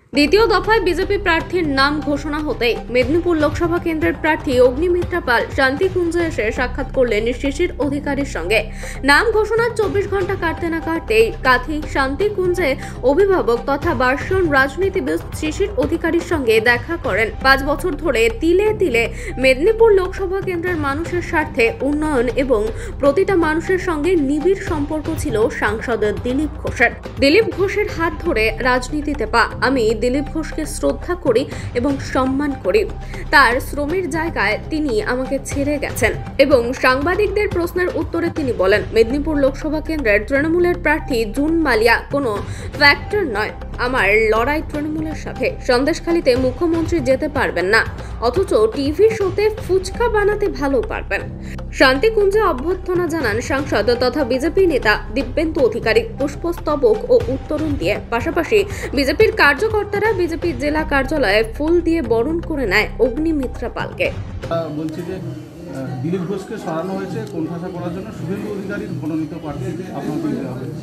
দ্বিতীয় দফায় বিজেপি প্রার্থীর নাম ঘোষণা হতেই মেদিনীপুর লোকসভা কেন্দ্রের প্রার্থী অগ্নিমিত্রা পাল শান্তিকুঞ্জে এসে সাক্ষাৎ করলেন শিশির অধিকারীর সঙ্গে। নাম ঘোষণার 24 ঘন্টা কাটতে না কাটতেই কাথি শান্তিকুঞ্জে অভিভাবক তথা বার্ষণ রাজনীতিবিদ শিশির অধিকারীর সঙ্গে দেখা করেন। 5 বছর ধরে তিলে তিলে মেদিনীপুর লোকসভা কেন্দ্রের মানুষের স্বার্থে উন্নয়ন এবং প্রতিটা মানুষের সঙ্গে নিবিড় সম্পর্ক ছিল সাংসদ দিলীপ ঘোষের। দিলীপ ঘোষের হাত ধরে রাজনীতিতে পা। আমি দিলীপ ঘোষকে শ্রদ্ধা করি এবং সম্মান করি। তার শ্রমের জায়গায় তিনি আমাকে ছেড়ে গেছেন। এবং সাংবাদিকদের প্রশ্নের উত্তরে তিনি বলেন, মেদিনীপুর লোকসভা কেন্দ্রের তৃণমূলের প্রার্থী জুন মালিয়া কোনো ফ্যাক্টর নয়। আমার লড়াই তৃণমূলের সাথে। সন্দেশখালীতে মুখ্যমন্ত্রী যেতে পারবেন না, অথচ টিভি শোতে ফুচকা বানাতে ভালো পারবেন। শান্তিকুঞ্জে অভ্যর্থনা জানান সাংসদ তথা বিজেপি নেতা দিব্যেন্দু অধিকারী পুষ্পস্তবক ও উত্তরণ দিয়ে। পাশাপাশি বিজেপির কার্যকর্তারা বিজেপির জেলা কার্যালয়ে ফুল দিয়ে বরণ করে নেয় অগ্নিমিত্রা পালকে। বলছি যে দিলীপ ঘোষকে সরানো হয়েছে কোণঠাসা করার জন্য শুভেন্দু অধিকারীর মনোনীত প্রার্থীকে আপনাকে দেওয়া হয়েছে।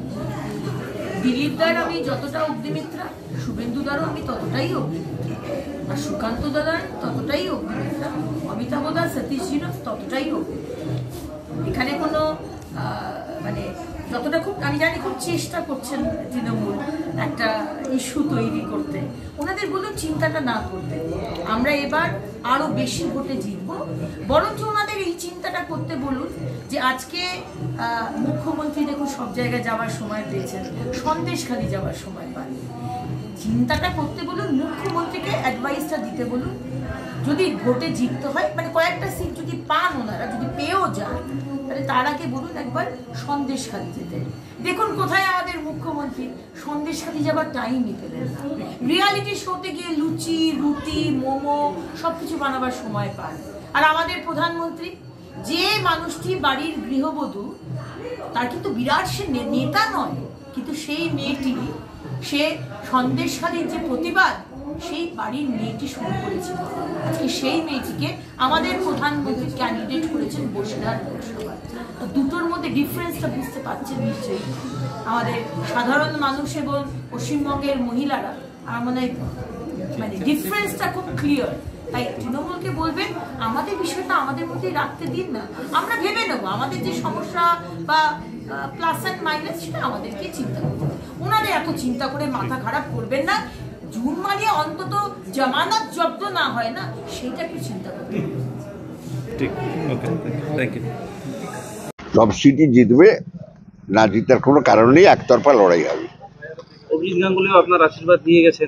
দিলীপ দার আমি যতটা অগ্নিমিত্রা, শুভেন্দু দারও আমি ততটাই অগ্নিমিত্রা, আর সুকান্ত দাদার ততটাই অগ্নিমিত্রা, অমিতাভ দাস সতীশজিরও ততটাই অগ্নিমিত্রা। এখানে কোনো মানে যতটা খুব আমি জানি খুব চেষ্টা করছেন তৃণমূল একটা ইস্যু তৈরি করতে, ওনাদের বলুন চিন্তাটা না করতে। আমরা এবার আরো বেশি ভোটে জিতবো, বরঞ্চ ওনাদের এই চিন্তাটা করতে বলুন যে আজকে মুখ্যমন্ত্রী দেখুন সব জায়গায় যাওয়ার সময় পেয়েছেন, সন্দেশখালী যাওয়ার সময় পান। চিন্তাটা করতে বলুন, মুখ্যমন্ত্রীকে অ্যাডভাইসটা দিতে বলুন। যদি ভোটে জিততে হয়, মানে কয়েকটা সিট যদি পান ওনারা, যদি পেয়েও যান, তাহলে তার আগে বলুন একবার সন্দেশখালী যেতে। দেখুন কোথায় আমাদের মুখ্যমন্ত্রী, সন্দেশখালী যাবার টাইমই পেলেন না। রিয়ালিটি শোতে গিয়ে লুচি, রুটি, মোমো সবকিছু বানাবার সময় পান। আর আমাদের প্রধানমন্ত্রী, যে মানুষটি বাড়ির গৃহবধূ, তার কিন্তু বিরাট সে নেতা নয়, কিন্তু সেই মেয়েটি, সে সন্দেশখালীর যে প্রতিবাদ, সেই বাড়ির মেয়েটি শুরু করেছিল। আজকে সেই মেয়েটিকে আমাদের প্রধানমন্ত্রী ক্যান্ডিডেট করেছেন বসিরহাট লোকসভায়। দুটোর মধ্যে ডিফারেন্সটা বুঝতে পারছেন নিশ্চয়ই আমাদের সাধারণ মানুষ এবং পশ্চিমবঙ্গের মহিলারা। আমার মনে হয় মানে ডিফারেন্সটা খুব ক্লিয়ার। তাই তৃণমূলকে বলবেন আমাদের বিষয়টা আমাদের মধ্যেই রাখতে দিন না, আমরা ভেবে নেবো আমাদের যে সমস্যা বা প্লাস অ্যান্ড মাইনাস সেটা আমাদেরকে চিন্তা করতে হবে। ওনাদের এত চিন্তা করে মাথা খারাপ করবেন না। জুন মালিয়া অন্তত জামানত জব্দ না হয় না, সেটা একটু চিন্তা করতে হবে। ঠিক, ওকে, থ্যাংক ইউ। সব সিটি জিতবে, না জিতার কোনো কারণ নেই, একতরফা লড়াই হবে। অভিজিৎ গাঙ্গুলিও আপনার আশীর্বাদ দিয়ে গেছেন।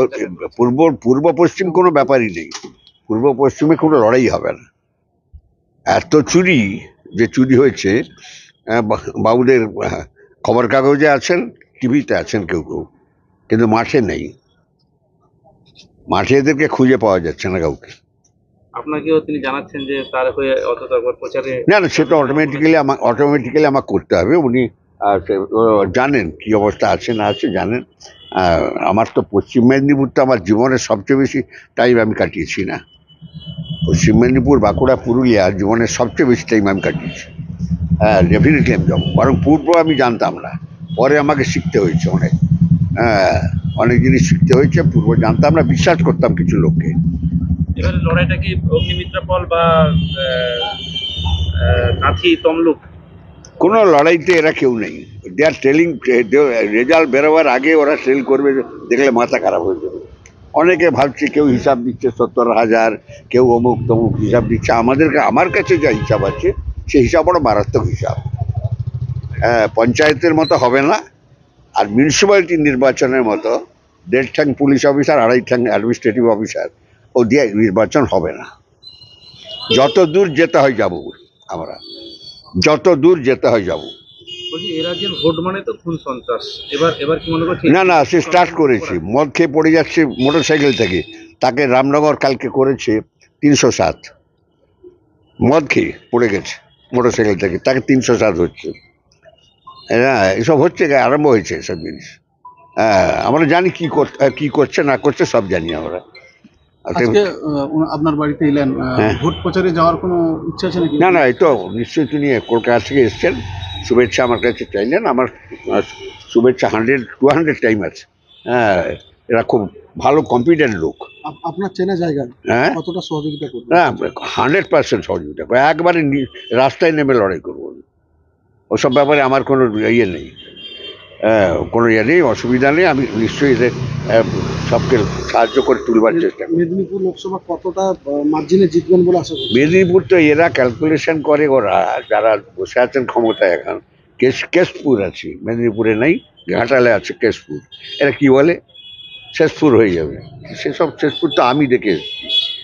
পূর্ব পশ্চিম কোনো ব্যাপারই নেই, পূর্ব পশ্চিমে কোনো লড়াই হবে না। এত চুরি যে চুরি হয়েছে, বাবুদের খবর কাগজে আছেন, টিভিতে আছেন কেউ কেউ, কিন্তু মাঠে নেই। মাঠে এদেরকে খুঁজে পাওয়া যাচ্ছে না কাউকে। আপনাকেও তিনি জানাচ্ছেন যে তার হয়ে অত প্রচারে না, সেটা অটোমেটিক্যালি আমাকে করতে হবে। উনি জানেন কি অবস্থা আছে না আছে জানেন। আমার তো পশ্চিম মেদিনীপুর তো আমার জীবনের সবচেয়ে বেশি টাইম আমি কাটিয়েছি না। পশ্চিম মেদিনীপুর, বাঁকুড়া, পুরুলিয়া জীবনের সবচেয়ে বেশি টাইম আমি কাটিয়েছি। হ্যাঁ, ডেফিনেটলি আমি যাবো। বরং পূর্ব আমি জানতাম না, পরে আমাকে শিখতে হয়েছে অনেক। অনেক জিনিস শিখতে হয়েছে, পূর্ব জানতাম না, বিশ্বাস করতাম কিছু লোককে। এবারে লড়াইটা কি অগ্নিমিত্রা পাল বা কাথি তমলুক? কোনো লড়াইতে এরা কেউ নেই। দে আর টেলিং, রেজাল্ট বেরোবার আগে ওরা সেল করবে, দেখলে মাথা খারাপ হয়ে যাবে। অনেকে ভাবছে, কেউ হিসাব দিচ্ছে 70,000, কেউ অমুক তমুক হিসাব দিচ্ছে। আমার কাছে যা হিসাব আছে সেই হিসাব বড় মারাত্মক হিসাব। পঞ্চায়েতের মতো হবে না, আর মিউনিসিপ্যালিটি নির্বাচনের মতো 1.5 ঠ্যাং পুলিশ অফিসার, 2.5 ঠ্যাং অ্যাডমিনিস্ট্রেটিভ অফিসার ও দিয়ে নির্বাচন হবে না। যত দূর যেতে হয় যাব, আমরা যত দূর যেতে হয় যাব। বলছি এ রাজ্যের ভোট মানে তো খুন সন্ত্রাস। এবার কি মনে করছি? না, সে স্টার্ট করেছি। মদ খেয়ে পড়ে যাচ্ছে মোটরসাইকেল থেকে, তাকে রামনগর কালকে করেছে 307। মদ খেয়ে পড়ে গেছে মোটরসাইকেল থেকে, তাকে 307 হচ্ছে। হ্যাঁ, এসব হচ্ছে, আরম্ভ হয়েছে এসব জিনিস। হ্যাঁ, আমরা জানি কি করছে না করছে, সব জানি আমরা। আজকে আপনার বাড়িতে এলেন, ভোট প্রচারে যাওয়ার কোনো ইচ্ছা আছে নাকি? না, এই তো নিশ্চয়ই তিনি কলকাতা থেকে এসছেন, শুভেচ্ছা আমার কাছে চাইলেন। আমার শুভেচ্ছা 100-200 টাইম আছে। হ্যাঁ, এরা খুব ভালো কম্পিটেন্ট লোক। আপনার চেনা জায়গায় হ্যাঁ কতটা সহযোগিতা করবে? হ্যাঁ 100% সহযোগিতা করে, একবারে রাস্তায় নেমে লড়াই করবো। ওসব ব্যাপারে আমার কোনো ইয়ে নেই, কোনো ইয়ে নেই, অসুবিধা নেই। আমি নিশ্চয়ই এদের সবকে সাহায্য করে তুলবার চেষ্টা করি। মেদিনীপুর লোকসভা কতটা মার্জিনে জিতবেন বলে আশা করছেন? মেদিনীপুর তো এরা ক্যালকুলেশন করে, ওরা যারা বসে আছেন ক্ষমতায় এখন, কেশপুর আছে মেদিনীপুরে, নেই ঘাটালে আছে কেশপুর, এরা কি বলে শেষপুর হয়ে যাবে। সেসব শেষপুর তো আমি দেখে এসেছি,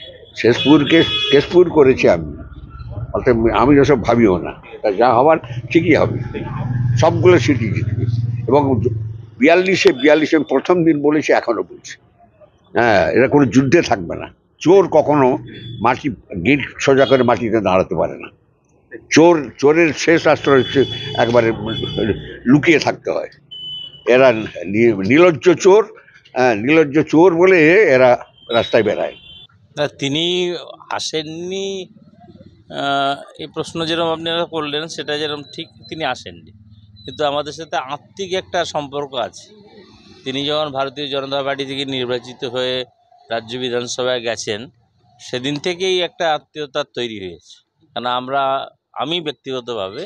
কেশপুর করেছি আমি, অর্থাৎ আমি ওসব ভাবিও না। তা যা হবার ঠিকই হবে, সবগুলো সিটি জিতবে। এবং 42-এ প্রথম দিন বলেছি, এখনও বলছি, হ্যাঁ এরা কোনো যুদ্ধে থাকবে না। চোর কখনো মাটি গিট সোজা করে মাটিতে দাঁড়াতে পারে না। চোরের শেষ আশ্রয় হচ্ছে একবারে লুকিয়ে থাকতে হয়। এরা নির্লজ্জ চোর বলে এরা রাস্তায় বেড়ায়। না, তিনি আসেননি এই প্রশ্ন যেরকম আপনারা করলেন সেটা যেরকম ঠিক, তিনি আসেননি, কিন্তু আমাদের সাথে আত্মিক একটা সম্পর্ক আছে। তিনি যখন ভারতীয় জনতা পার্টি থেকে নির্বাচিত হয়ে রাজ্য বিধানসভায় গেছেন, সেদিন থেকেই একটা আত্মীয়তার তৈরি হয়েছে। কারণ আমি ব্যক্তিগতভাবে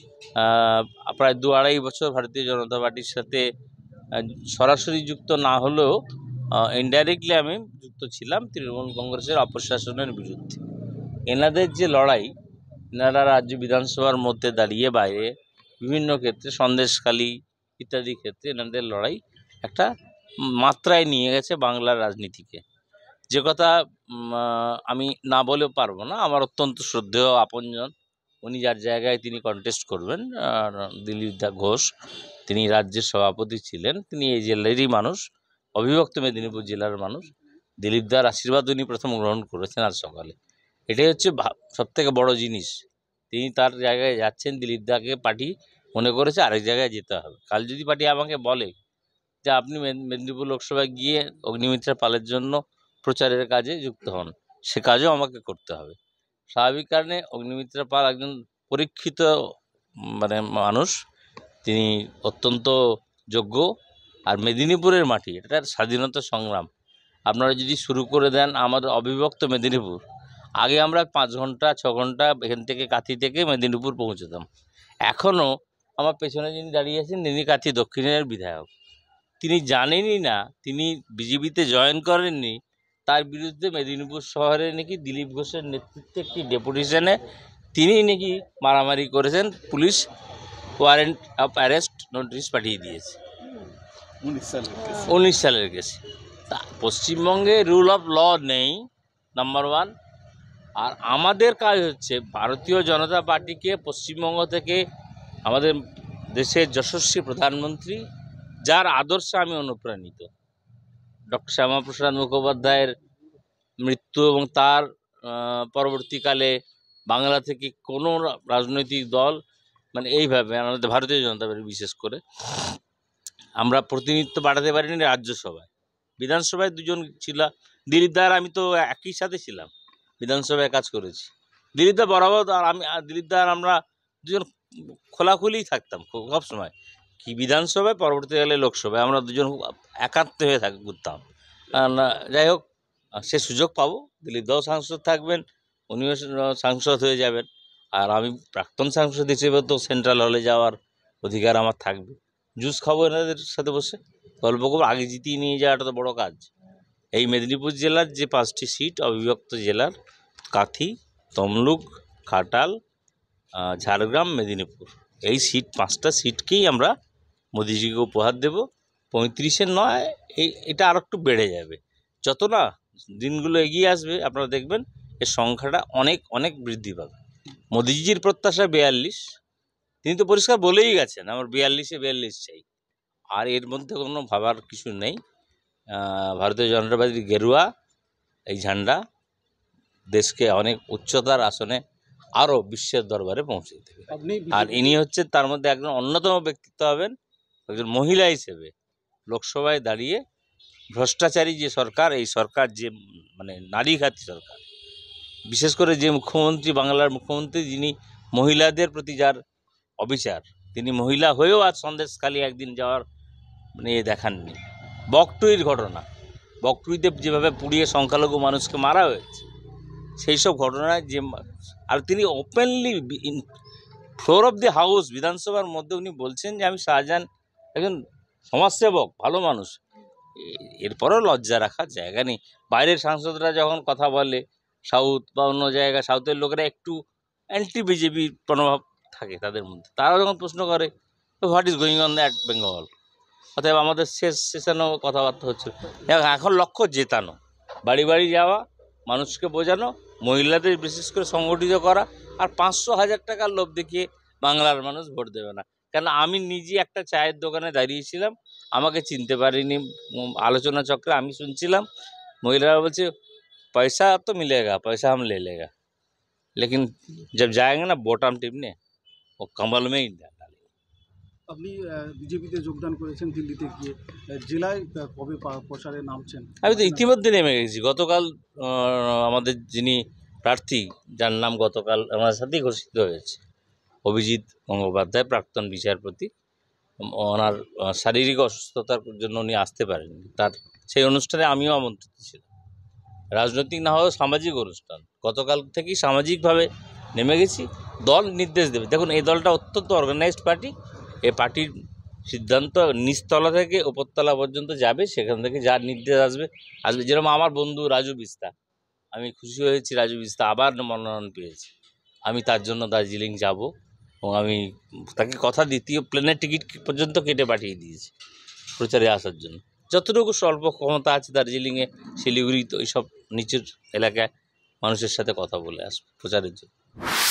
প্রায় 2-2.5 বছর ভারতীয় জনতা পার্টির সাথে সরাসরি যুক্ত না হলেও ইনডাইরেক্টলি আমি যুক্ত ছিলাম তৃণমূল কংগ্রেসের অপশাসনের বিরুদ্ধে। এনাদের যে লড়াই, এনারা রাজ্য বিধানসভার মধ্যে দাঁড়িয়ে বাইরে বিভিন্ন ক্ষেত্রে, সন্দেশখালী ইত্যাদি ক্ষেত্রে এনাদের লড়াই একটা মাত্রায় নিয়ে গেছে বাংলার রাজনীতিকে। যে কথা আমি না বলেও পারবো না, আমার অত্যন্ত শ্রদ্ধেয় আপনজন, উনি যার জায়গায় তিনি কন্টেস্ট করবেন, দিলীপ ঘোষ, তিনি রাজ্যের সভাপতি ছিলেন, তিনি এই জেলারই মানুষ, অবিভক্ত মেদিনীপুর জেলার মানুষ। দিলীপ দার আশীর্বাদ উনি প্রথম গ্রহণ করেছেন আজ সকালে। এটাই হচ্ছে সবথেকে বড় জিনিস। তিনি তার জায়গায় যাচ্ছেন, দিলীপ দাকে পার্টি মনে করেছে আরেক জায়গায় যেতে হবে। কাল যদি পার্টি আমাকে বলে যে আপনি মেদিনীপুর লোকসভায় গিয়ে অগ্নিমিত্রা পালের জন্য প্রচারের কাজে যুক্ত হন, সে কাজও আমাকে করতে হবে। স্বাভাবিক কারণে অগ্নিমিত্রা পাল একজন পরীক্ষিত মানুষ, তিনি অত্যন্ত যোগ্য। আর মেদিনীপুরের মাটি, এটা স্বাধীনতা সংগ্রাম। আপনারা যদি শুরু করে দেন আমাদের অবিভক্ত মেদিনীপুর, আগে আমরা 5 ঘন্টা 6 ঘন্টা এখান থেকে কাঁথি থেকে মেদিনীপুর পৌঁছতাম। এখনও আমার পেছনে যিনি দাঁড়িয়ে আছেন, তিনি কাঁথি দক্ষিণের বিধায়ক। তিনি জানেনই না, তিনি বিজেপিতে জয়েন করেননি, তার বিরুদ্ধে মেদিনীপুর শহরে নাকি দিলীপ ঘোষের নেতৃত্বে একটি ডেপুটেশনে তিনি নাকি মারামারি করেছেন, police warrant of arrest notice পাঠিয়ে দিয়েছে 19 সালের কেসে। তা পশ্চিমবঙ্গে রুল অফ ল নেই, নাম্বার 1। আর আমাদের কাজ হচ্ছে ভারতীয় জনতা পার্টিকে পশ্চিমবঙ্গ থেকে, আমাদের দেশের যশস্বী প্রধানমন্ত্রী, যার আদর্শে আমি অনুপ্রাণিত, ডক্টর শ্যামাপ্রসাদ মুখোপাধ্যায়ের মৃত্যু এবং তার পরবর্তীকালে বাংলা থেকে কোনো রাজনৈতিক দল এইভাবে, আমাদের ভারতীয় জনতা পার্টি বিশেষ করে, আমরা প্রতিনিধিত্ব বাড়াতে পারিনি রাজ্যসভায়। বিধানসভায় 2 জন ছিল, দিলীপ দা আর আমি তো একই সাথে ছিলাম, বিধানসভায় কাজ করেছি। দিলীপ দা বরাবর, আর আমি, দিলীপ দা আর আমরা 2 জন খোলাখুলিই থাকতাম সব সময়, কি বিধানসভায়, পরবর্তীকালে লোকসভায় আমরা 2 জন একাত্ম হয়ে ঘুরতাম। যাই হোক, সে সুযোগ পাবো, দিলীপ দাও সাংসদ থাকবেন, উনিও সাংসদ হয়ে যাবেন, আর আমি প্রাক্তন সাংসদ হিসেবে তো সেন্ট্রাল হলে যাওয়ার অধিকার আমার থাকবে। জুস খাবো এনাদের সাথে বসে, গল্প করবো, আগে জিতিয়ে নিয়ে যাওয়াটা তো বড় কাজ। এই মেদিনীপুর জেলার যে 5টি সিট অবিভক্ত জেলার, কাঁথি, তমলুক, ঘাটাল, ঝাড়গ্রাম, মেদিনীপুর, এই 5টা সিটকেই আমরা মোদিজিকে উপহার দেব। 35-এর নয়, এটা আর একটু বেড়ে যাবে। যত না দিনগুলো এগিয়ে আসবে, আপনারা দেখবেন এর সংখ্যাটা অনেক অনেক বৃদ্ধি পাবে। মোদিজির প্রত্যাশা 42, তিনি তো পরিষ্কার বলেই গেছেন আমার 42-এ 42 চাই, আর এর মধ্যে কোনো ভাবার কিছু নেই। ভারতীয় জনতা পার্টির গেরুয়া এই ঝান্ডা দেশকে অনেক উচ্চতার আসনে আরও বিশ্বের দরবারে পৌঁছে দেবে। আর ইনি হচ্ছেন তার মধ্যে একজন অন্যতম ব্যক্তিত্ব হবেন, একজন মহিলা হিসেবে লোকসভায় দাঁড়িয়ে ভ্রষ্টাচারী যে সরকার, এই সরকার যে নারীঘাতী সরকার, বিশেষ করে যে মুখ্যমন্ত্রী, বাংলার মুখ্যমন্ত্রী, যিনি মহিলাদের প্রতি যার অবিচার, তিনি মহিলা হয়েও আজ সন্দেশখালী একদিন যাওয়ার দেখাননি। বকটুইর ঘটনা, বকটুইতে যেভাবে পুড়িয়ে সংখ্যালঘু মানুষকে মারা হয়েছে, সেই সব ঘটনায় যে আর তিনি openly floor of the house বিধানসভার মধ্যে উনি বলছেন যে আমি শাহজাহান একজন সমাজসেবক, ভালো মানুষ। এরপরেও লজ্জা রাখার জায়গা নেই। বাইরের সাংসদরা যখন কথা বলে, সাউথ বা অন্য জায়গায় সাউথের লোকেরা একটু অ্যান্টি বিজেপি মনোভাব থাকে তাদের মধ্যে, তারাও যখন প্রশ্ন করে what is going on that Bengal, অতএব আমাদের শেষ সেশনও কথাবার্তা হচ্ছিল। এখন লক্ষ্য জেতানো, বাড়ি বাড়ি যাওয়া, মানুষকে বোঝানো, মহিলাদের বিশেষ করে সংগঠিত করা, আর 500,000 টাকার লোভ দেখিয়ে বাংলার মানুষ ভোট দেবে না। কেন আমি নিজে একটা চায়ের দোকানে দাঁড়িয়েছিলাম, আমাকে চিনতে পারিনি আলোচনা চক্রে, আমি শুনছিলাম মহিলারা বলছে পয়সা তো মিলেগা, পয়সা হাম লে লেগা, লেকিন জব যায়েঙ্গে না वोट हम টিমনে ও কমল में ही डालेंगे। আপনি বিজেপিতে যোগদান করেছেন দিল্লিতে গিয়ে, জেলায় কবে প্রচারে নামছেন? আমি তো ইতিমধ্যে নেমে গেছি। গতকাল আমাদের যিনি প্রার্থী, যার নাম গতকাল আমার সাথেই ঘোষিত হয়েছে, অভিজিৎ গঙ্গোপাধ্যায়, প্রাক্তন বিচারপতি, ওনার শারীরিক অসুস্থতার জন্য উনি আসতে পারেননি। তার সেই অনুষ্ঠানে আমিও আমন্ত্রিত ছিলাম। রাজনৈতিক না হলেও সামাজিক অনুষ্ঠান, গতকাল থেকেই সামাজিকভাবে নেমে গেছি। দল নির্দেশ দেবে। দেখুন, এই দলটা অত্যন্ত অর্গানাইজড পার্টি। এই পার্টির সিদ্ধান্ত নিচতলা থেকে উপরতলা পর্যন্ত যাবে, সেখান থেকে যার নির্দেশ আসবে। যেরকম আমার বন্ধু রাজু বিস্তা, আমি খুশি হয়েছি রাজু বিস্তা আবার মনোনয়ন পেয়েছে। আমি তার জন্য দার্জিলিং যাব এবং আমি তাকে কথা দ্বিতীয় প্লেনের টিকিট পর্যন্ত কেটে পাঠিয়ে দিয়েছি প্রচারে আসার জন্য। যতটুকু স্বল্প ক্ষমতা আছে দার্জিলিংয়ে, শিলিগুড়ি, তো এইসব নিচের এলাকায় মানুষের সাথে কথা বলে আসবো প্রচারের জন্য।